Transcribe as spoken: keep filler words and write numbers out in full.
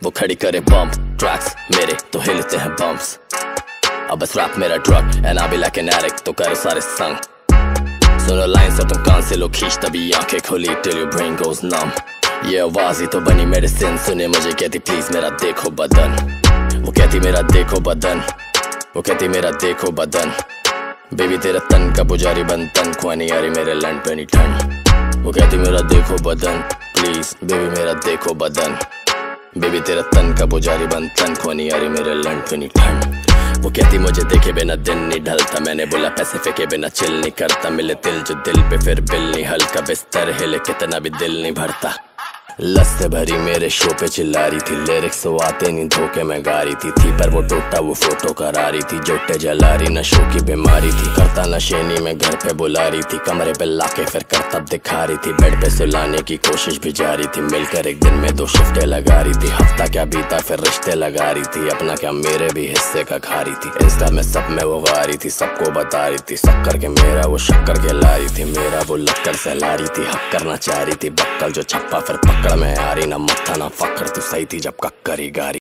वो खड़ी करे बम्प ट्रैक्स मेरे तो हिलते हैं बम्प्स। अब बस रैप मेरा drug and I be like an addict, तो करो सारे संग। सुनो लाइन से तुम कान से लो खींच, तभी आंखें खोली till your brain goes numb. ये आवाज ही तो बनी मेडिसिन, सुने मुझे कहती प्लीज मेरा देखो बदन। वो कहती मेरा देखो बदन, वो कहती मेरा देखो बदन। बेबी तेरा तन का पुजारी बन, तन खुआनी यारी मेरे लंड पे नहीं ठंड। वो कहती मेरा देखो बदन प्लीज, बेबी मेरा देखो बदन। बेबी तेरा तन का पुजारी बन, तन खुआनी यारी मेरे लंड पे नहीं ठंड। वो कहती मुझे देखे बिना दिन नहीं ढलता, मैंने बोला पैसे फेंके बिना चिल नहीं करता। मिले दिल जो दिल पे फिर बिल नहीं हल्का, बिस्तर हिले कितना भी दिल नहीं भरता। लस से भरी मेरे शो पे चिल्ला रही थी, लिरिक्स तो आते नहीं धोखे में गा रही थी, थी पर वो टोटा वो फोटो करा रही थी। जोटे जला रही नशों की बीमारी थी, करता नशेनी में घर पे बुला रही थी। कमरे पे लाके फिर करतब दिखा रही थी, बेड पे सुलाने की कोशिश भी जारी थी। मिलकर एक दिन में दो शिफ्टें लगा रही थी, हफ्ता क्या बीता फिर रिश्ते लगा रही थी। अपना क्या मेरे भी हिस्से का खा रही थी, इंस्टा में सब में वो गा रही थी, सबको बता रही थी। शक्कर के मेरा वो शक्कर के ला रही थी, मेरा वो लक्कर से ला रही थी। हक करना चाह रही थी बक्कल जो छप्पा फिर पकड़ में आ रही, ना मत्था ना फकर तू सही थी जब कक्करी गारी।